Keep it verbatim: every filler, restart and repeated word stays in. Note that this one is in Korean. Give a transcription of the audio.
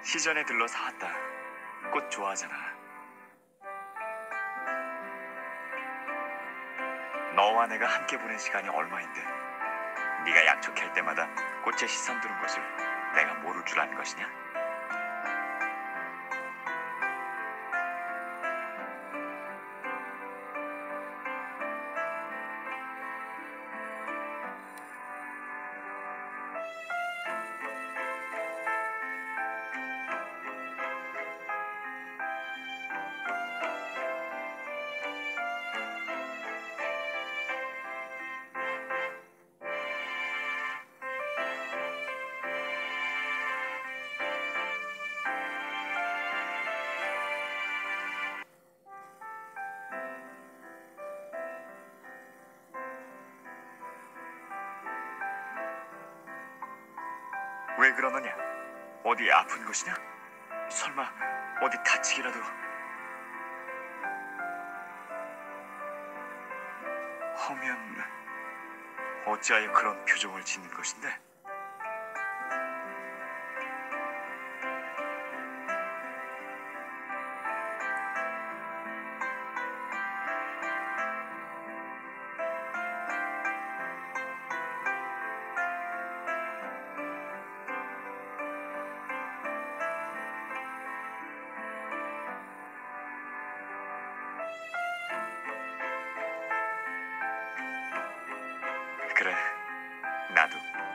시전에 들러 사왔다. 꽃 좋아하잖아. 너와 내가 함께 보낸 시간이 얼마인데 네가 약속할 때마다 꽃에 시선 두는 것을 내가 모를 줄 아는 것이냐? 왜 그러느냐? 어디 아픈 곳이냐? 설마 어디 다치기라도... 하면 어찌하여 그런 표정을 짓는 것인데? 그래, 나도